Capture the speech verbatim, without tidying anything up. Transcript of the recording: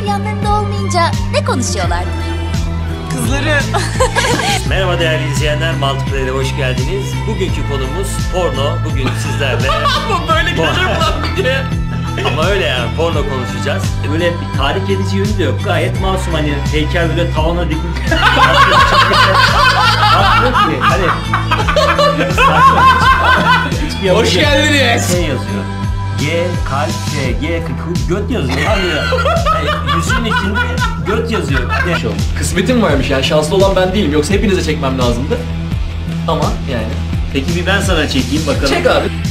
yanlarında olmayınca ne konuşuyorlardı? Kızları. Merhaba değerli izleyenler, Mantıklı'ya hoş geldiniz. Bugünkü konumuz porno. Bugün sizlerle... Ama böyle gidelim lan diye. Ama öyle yani, porno konuşacağız. Böyle bir tahrik edici yönü de yok. Gayet masum, hani heykel böyle tavana dikmiş. Aslında ki hani... Hoş geldiniz. Şey yazıyor. G, kalp, G, G, göt yazıyor. Hani yani yüzünün içinde göt yazıyor. Hadi. Kısmetim varmış yani, şanslı olan ben değilim. Yoksa hepinize çekmem lazımdı. Ama yani. Peki bir ben sana çekeyim bakalım. Çek abi.